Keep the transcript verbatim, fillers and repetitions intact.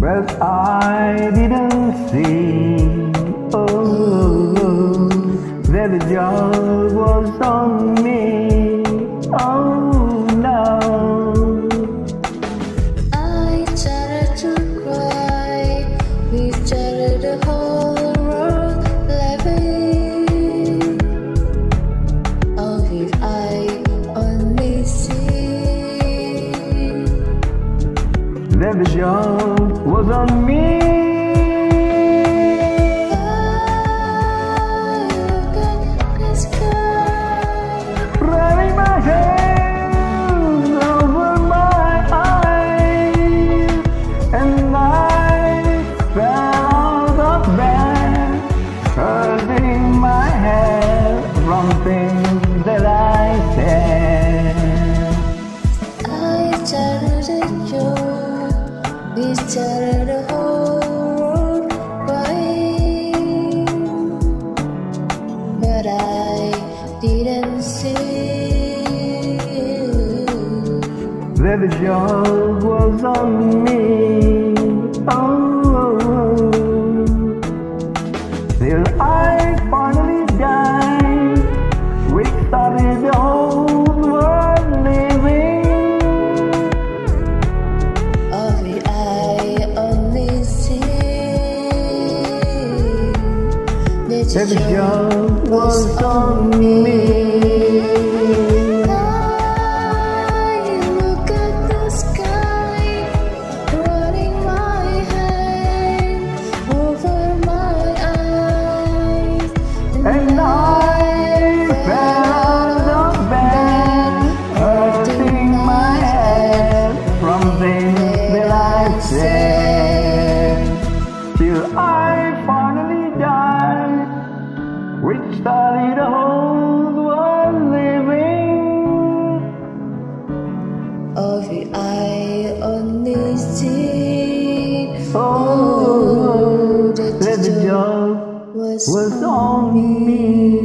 but I didn't see, oh, that the job was on me, oh no. I started to cry, we started the whole world laughing. Oh, if I only see that the job was on me. Running my hands over my eyes, and I fell out of bed, hurting my head from things that I said. I started a joke, we started a whole world crying, but I didn't see that the job was on me, oh, till I finally died. We started the whole world living. of it I only see that That the the job was on me. And I fell out of bed, hurting my head from things that I said, till I finally died, which started the whole world living. Of it I only see, Oh, that that the job was was on me.